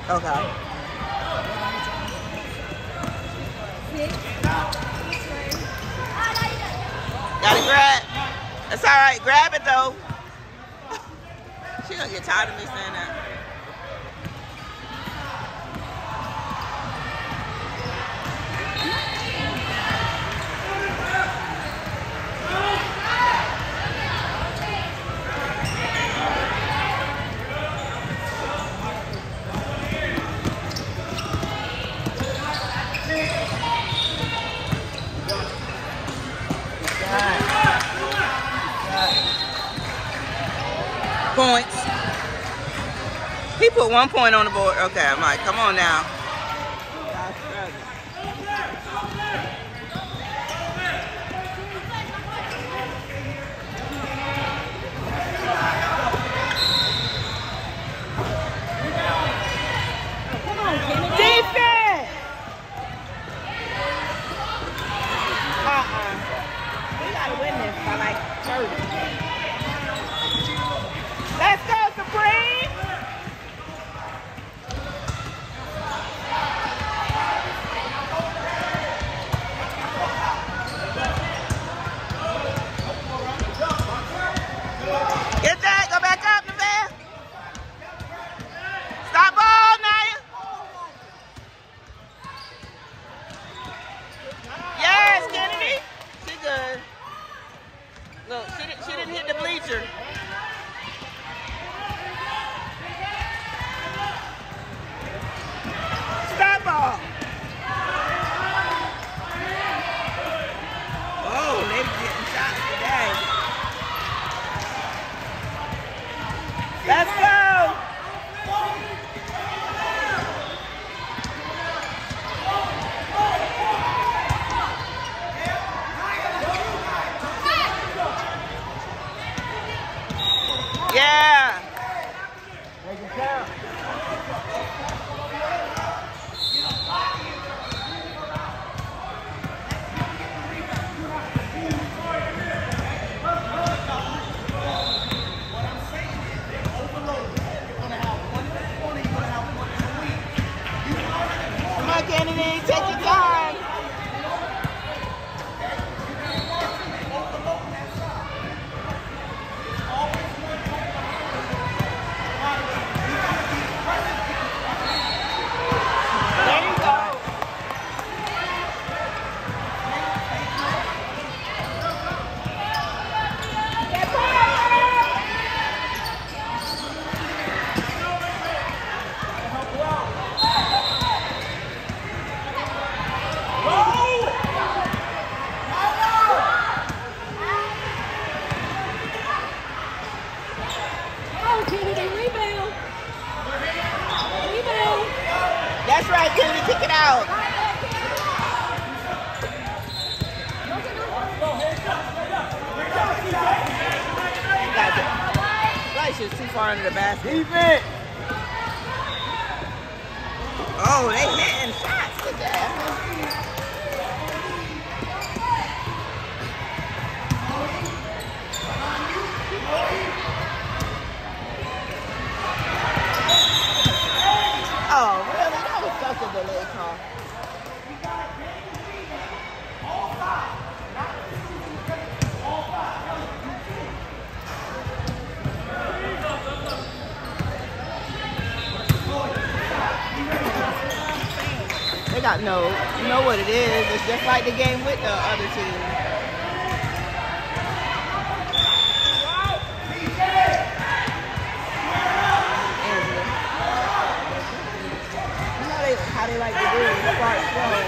Okay. Gotta grab. That's all right. Grab it though. She gonna get tired of me saying that. Points. He put 1 point on the board. Okay, I'm like, come on now. Defense! We gotta win this by like 30. Let's go, Supreme! Get that! Go back up, Nevada! Stop ball, Naya! Yes, Kennedy! She good. Look, she didn't hit the bleacher. Stop ball! Oh, they getting shots today. Let's go! Yeah! Make it count. Come on, Kennedy, take your time. There you go. That's right, Kennedy, kick it out. Like she was too far into the basket. Defense. Oh, they hitting shots. Good job. Oh, really? That was such a delay call. They got no, you know what it is. It's just like the game with the other team. How they like to do it, start slow.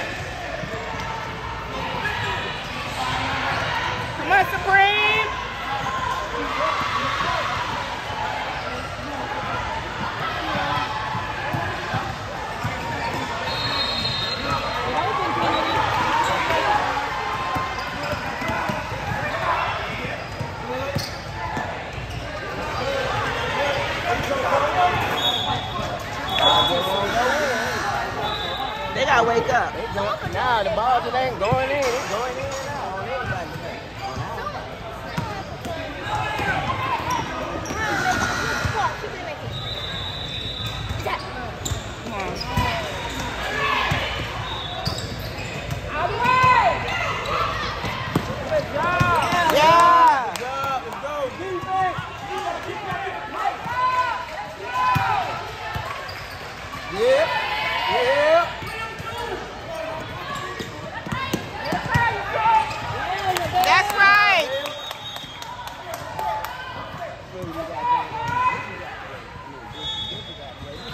Come on, Supreme! They gotta wake up. Nah, the ball just ain't going in. It's going in and out on everybody.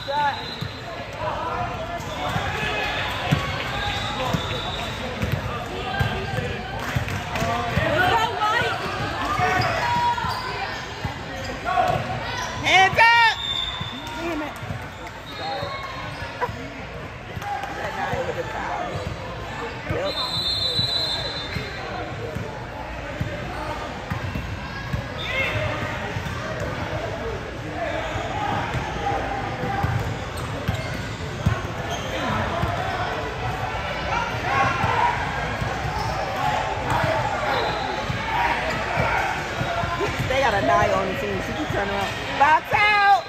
Hands up! Damn it. That guy with the foul. Yep. They got a die on the team. She can turn around. Box out!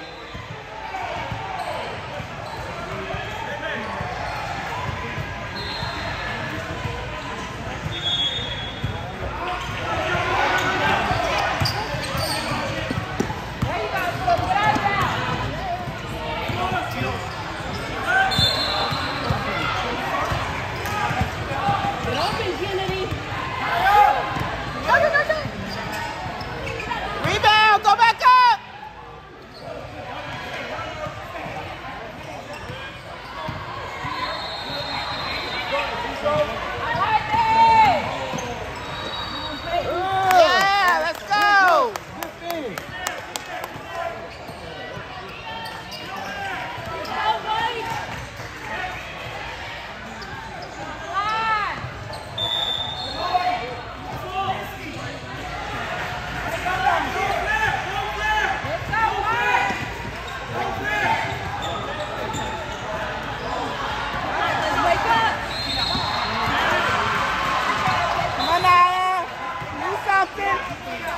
Rebound! Go back up! Yeah, let's go! Come on now, do something.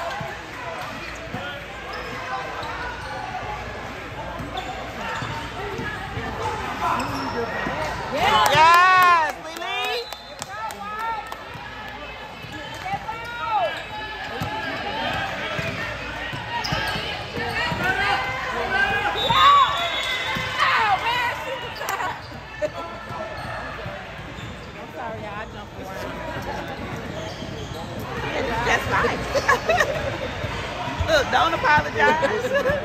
Yes, we lead. That's fine. Look, don't apologize.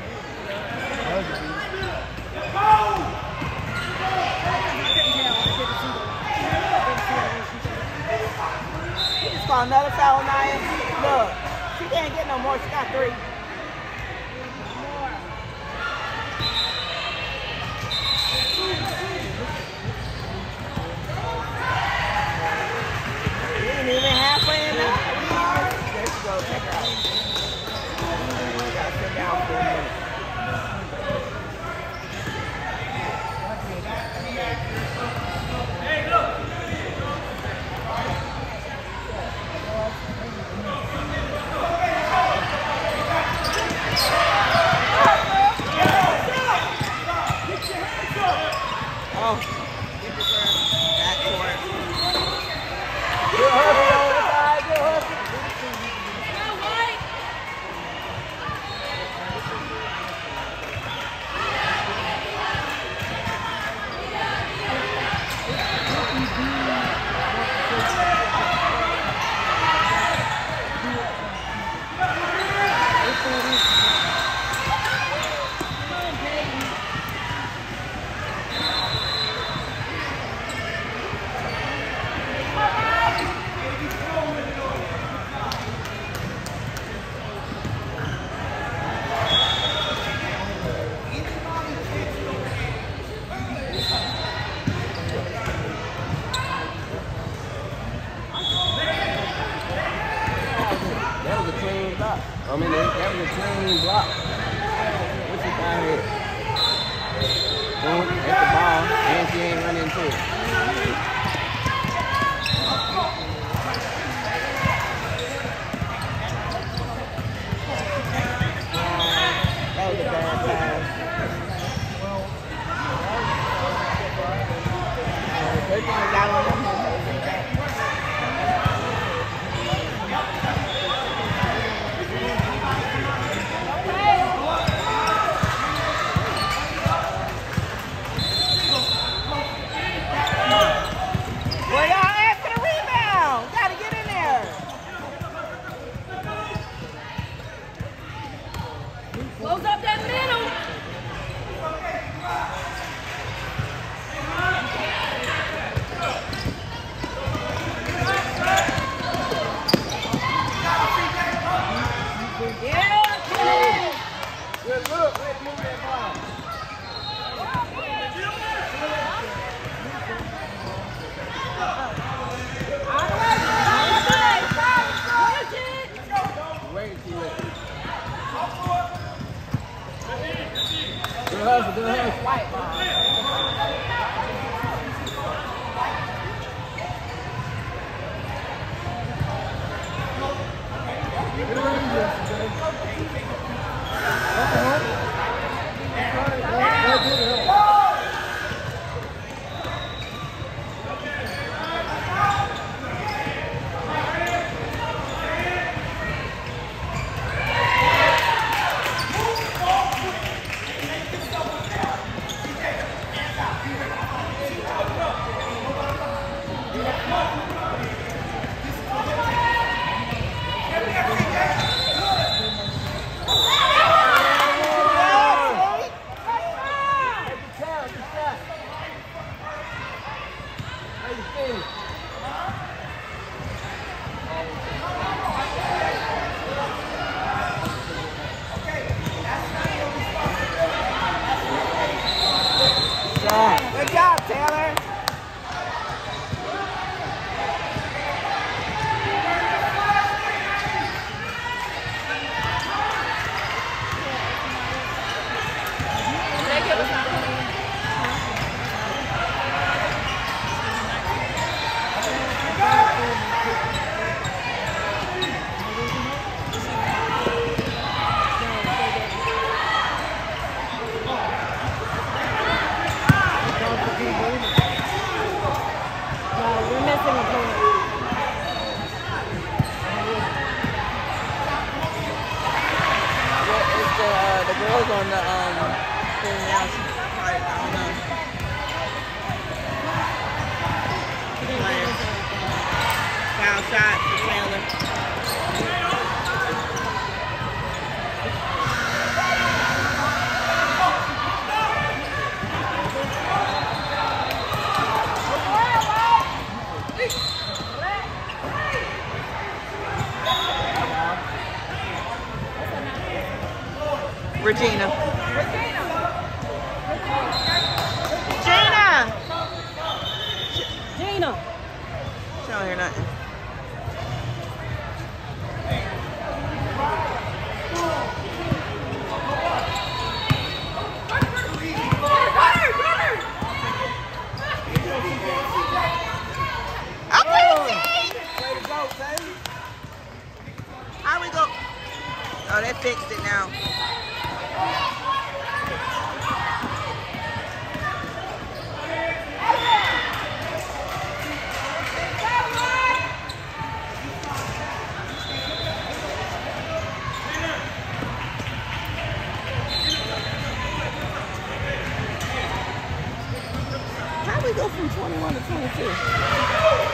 She just called another foul, Naya. Look, she can't get no more. She got 3. We ain't even halfway in now. There she goes. Check her out. We gotta sit down for a minute. Oh, get the girl back court. Good hustle on the side, good hustle. That was a clean block. I mean, that was a clean block. What's he down here? Boom, that's the ball, and she ain't running into it. That was a bad pass. Good thing we got on them. That's a good hustle. White. Good job, Taylor. We're missing a point. It's the girls on the thing now. I don't know. Playing. Foul shot for Taylor. Regina. Gina! Gina. She don't hear nothing. How we go? Oh, they fixed it now. How we go from 21 to 22?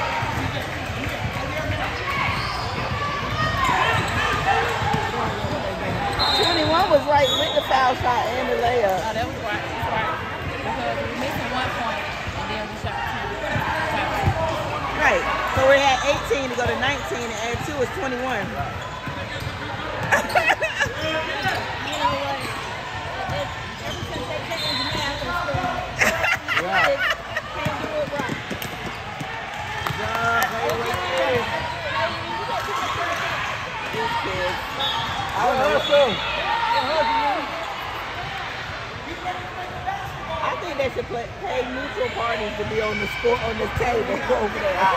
21 was right with the foul shot and the layup. Oh, that was right. That's right. Because we were missing 1 point, and then we shot 2. Right. So we're at 18 to go to 19 and add 2 is 21. You know what? Ever since they changed math in school, Right. can't do it right. These kids. I don't know. I think they should pay neutral parties to be on the sport on this table over there.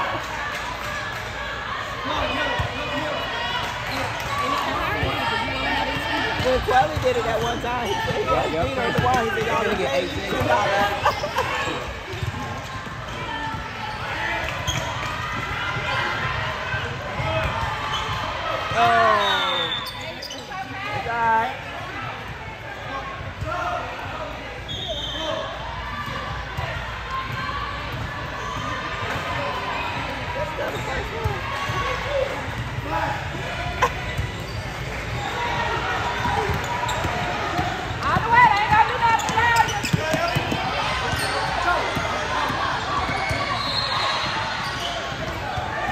When Quelly did it at one time, he said he got beat on the wall. He said y'all get $18. Oh, it's all right. That's still the first one. All the way, they ain't gonna do nothing now.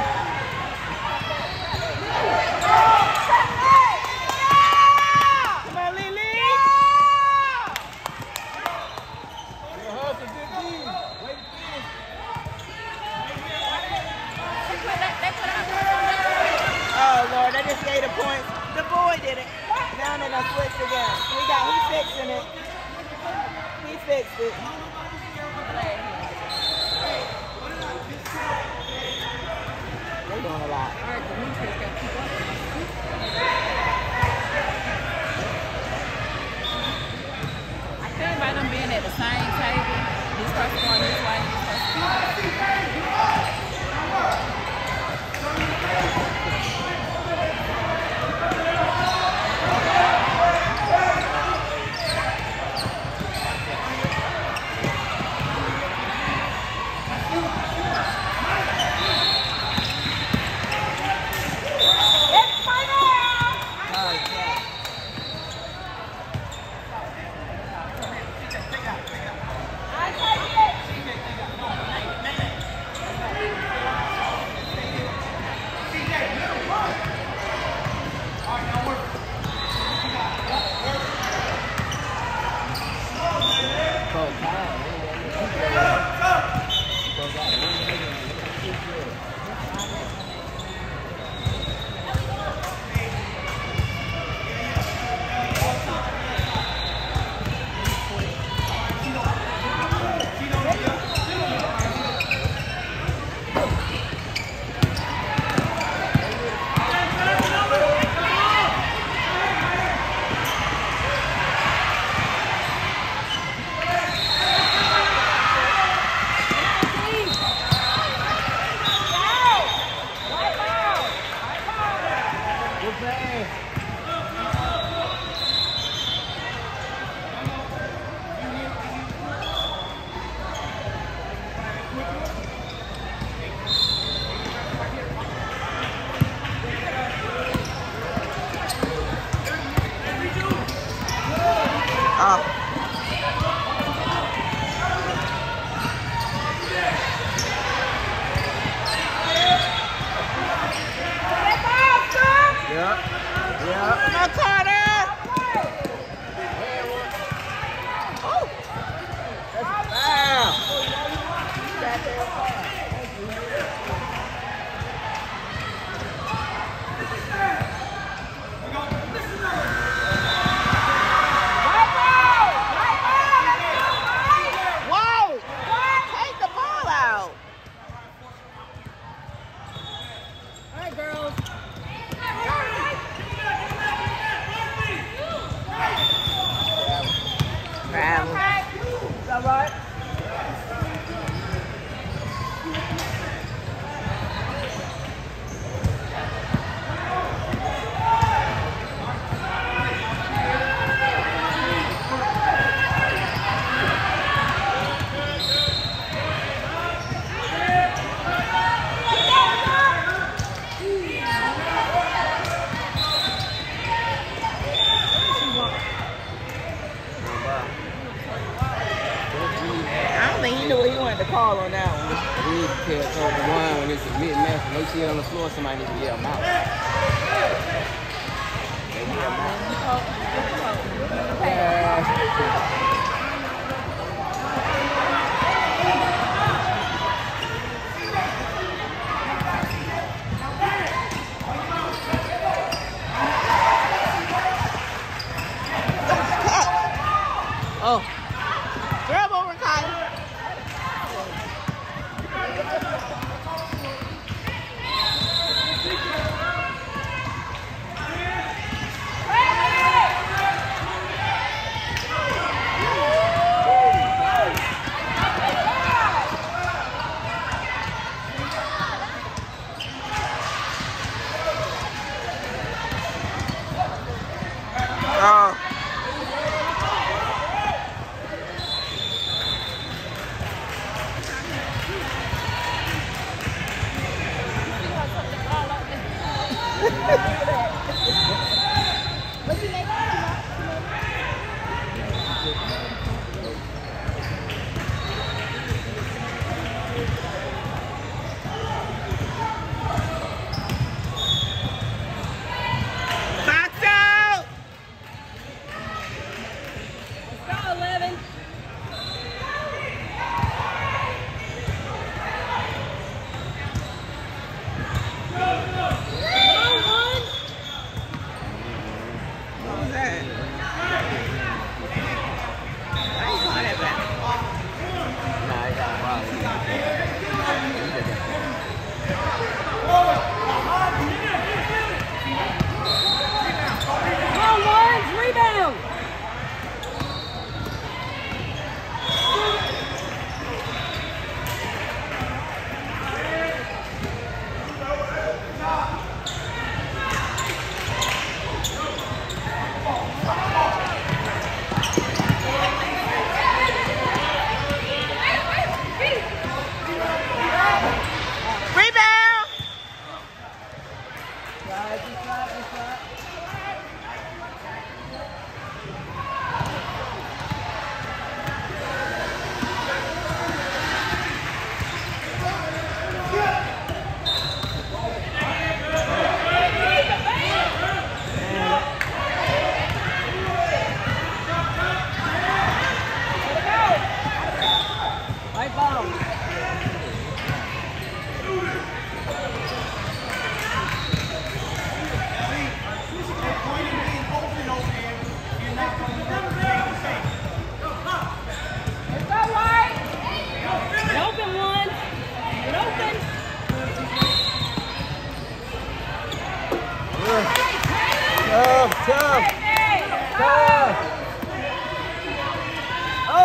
Come fixed it. They're doing a lot. All right, Demetrius got to keep up. I feel by them being at the same table, this person going this way, this person. Call on that one. We need to tell Coach one when it's a mid-match and they see it on the floor, somebody needs to yell them out. They yell them out. Oh. Grab over, Kylie.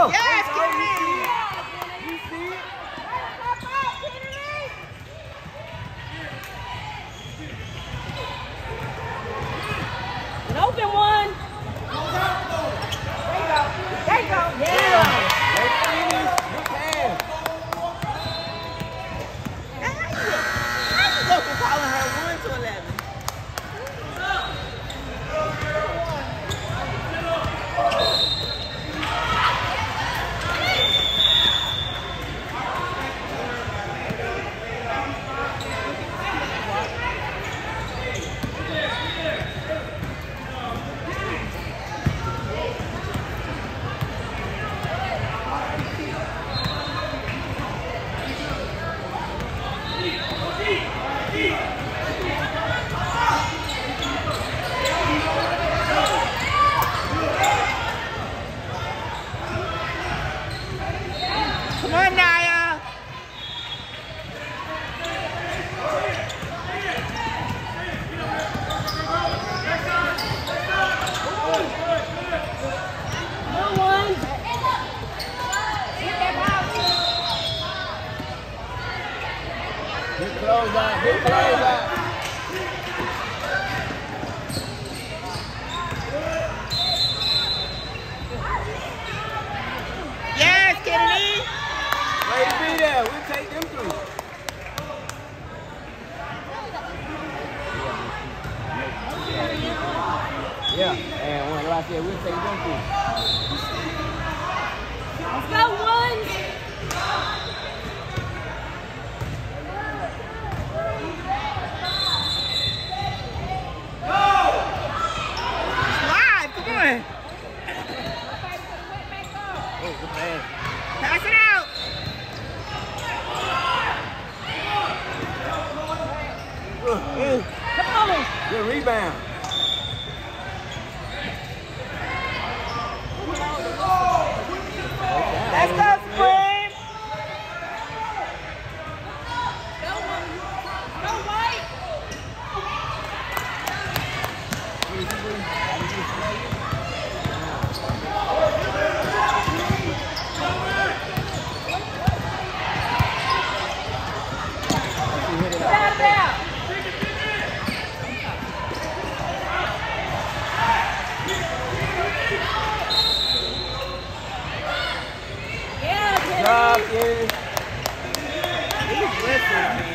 go. Yes, Let's go. Kennedy. You see it? An open one. There you go. Yeah. Let's finish. Good pass. How you go from calling her 1 to 11? Come on, Naya. Good one. Good close out. Good close out. Yes, Kennedy. Way to be there. We'll take them through. Yeah, and when I said we'll take them through. Let's go, one. Live, come on. Oh, good pass. Pass it out. Come on. Good rebound. Let's go, Spring. Go, White. Out of there. Yeah, Kennedy. Drop in. He's listening, man.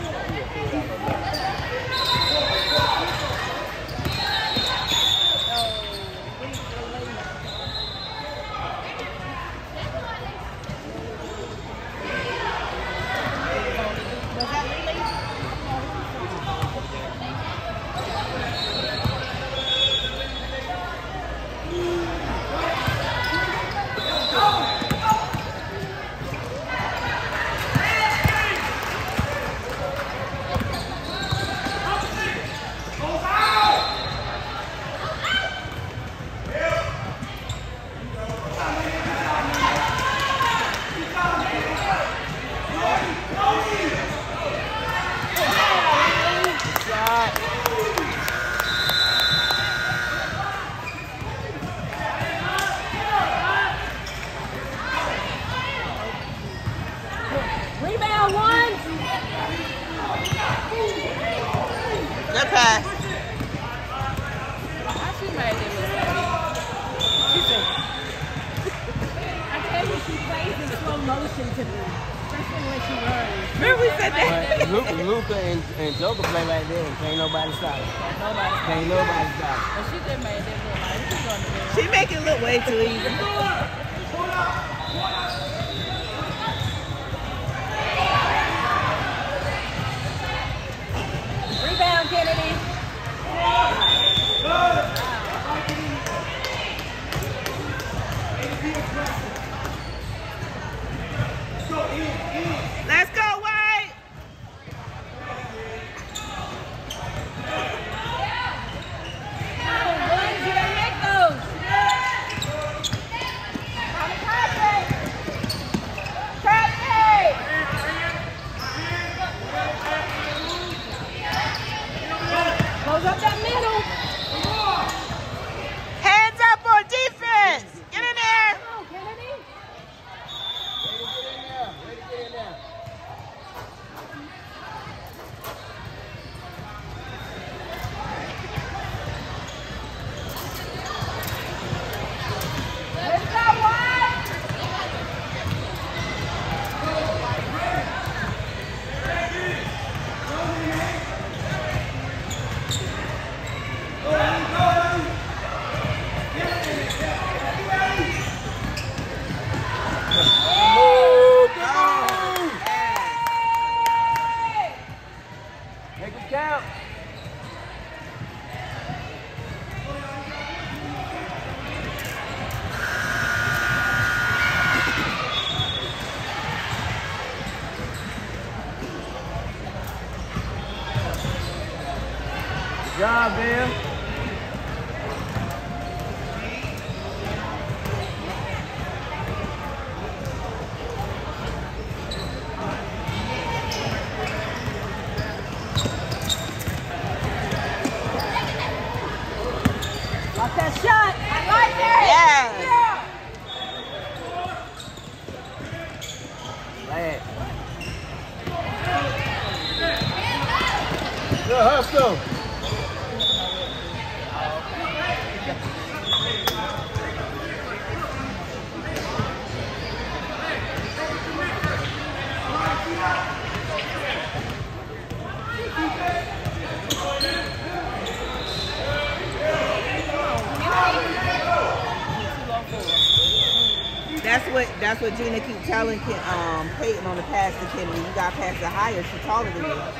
Rebound, one. Good pass. How she made it look I tell you, she plays in slow motion to me, especially when she runs. Remember we said that? But Luka and Joker play right there and can't nobody stop it. nobody. Can't nobody stop it. But she just made it look like she's going to do. She make it look way too easy. Rebound, Kennedy. Let's go, White. One, you gotta make those. job, Bill. Lock that shot. I like that. Lad. Good hustle. That's what Gina keeps telling Peyton on the pass to Kennedy. You got to pass it higher. She's taller than you.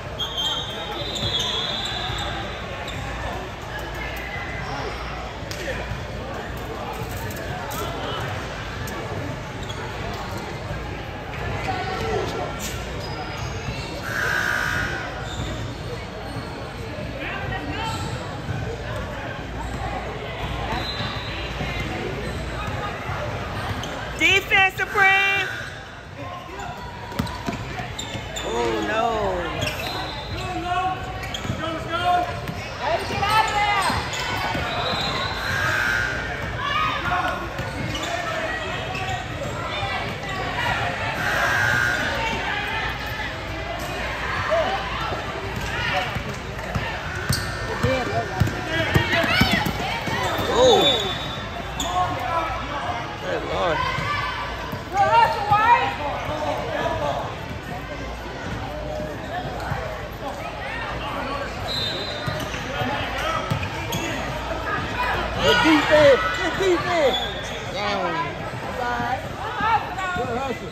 Defense, Supreme. Oh, no. Ready to get out of there. Oh. Good Lord. Good defense. Good defense. Damn. Good hustle.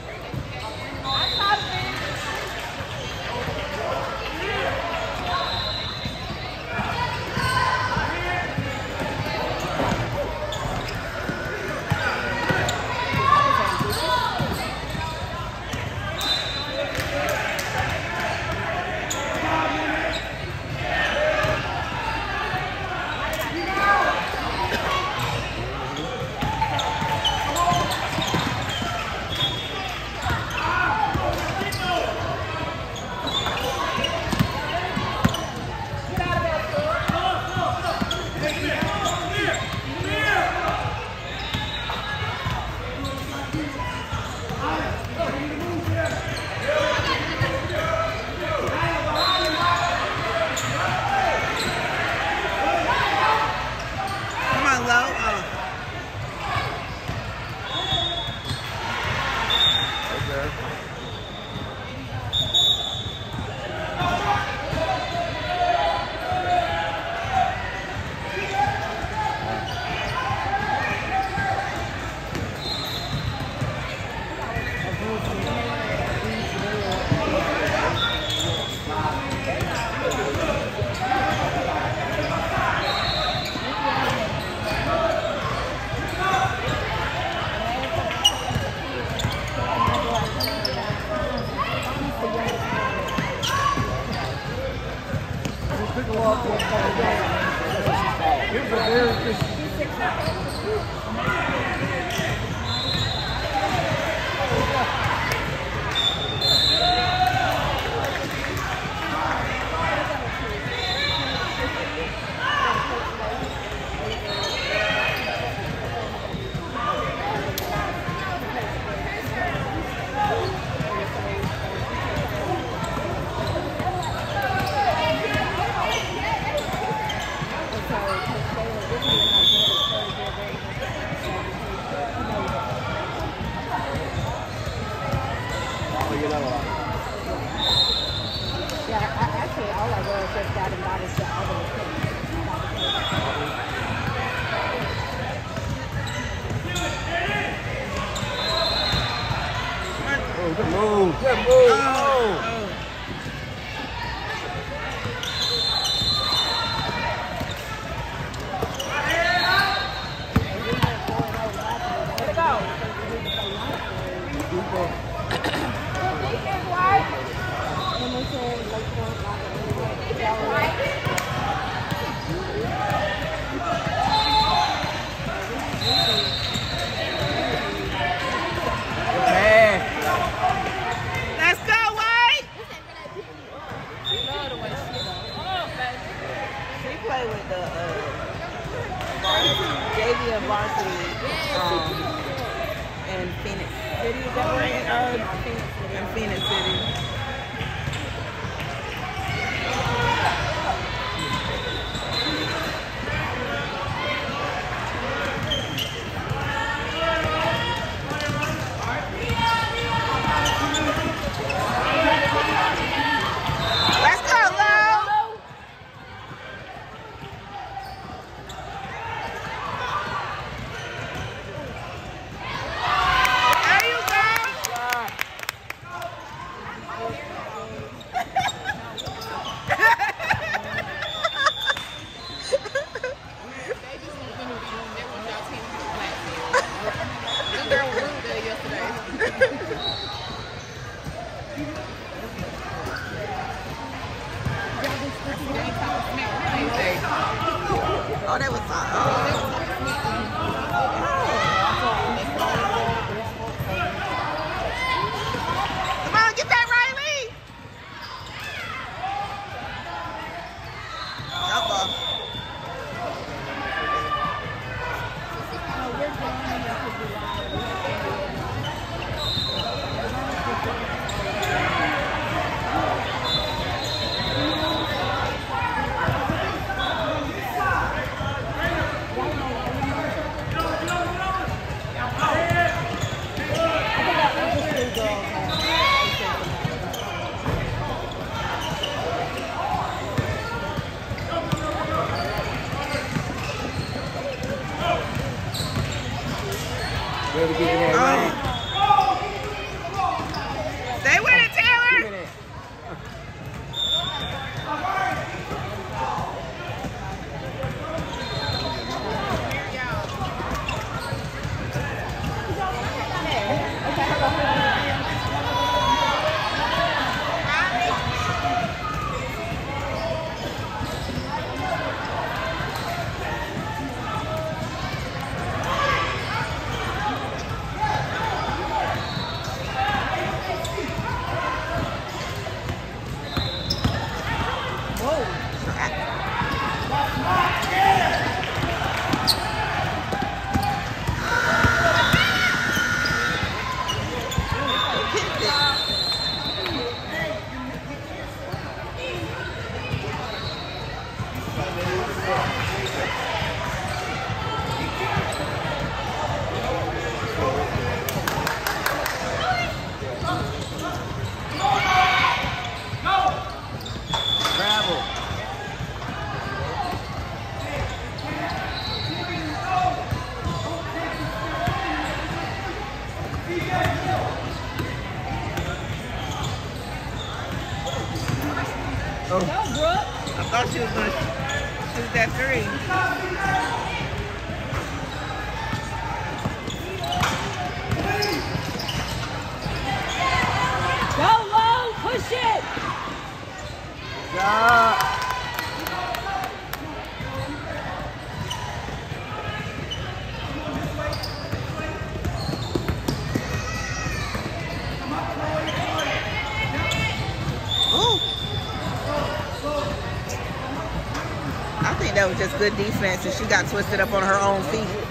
Come on, Lo. Here's a very good. Yeah, actually, all I was just got invited to all those things. Oh, good move. Good move. Oh. Phoenix City, is that right? In Phoenix City. Let's go, Lo! There you go! They just want them to be doing that when y'all team was black. This girl was rude there yesterday. They ain't talking smack. They ain't say. Oh, that was Come on, get that, Riley! Jump ball. Ready to get in that lane. Stay with it, Taylor! Look at that. Travel. Go, Brooke. I thought she was going to shoot that three. Go, Lo. Push it. Yeah. Ooh. I think that was just good defense, and she got twisted up on her own feet.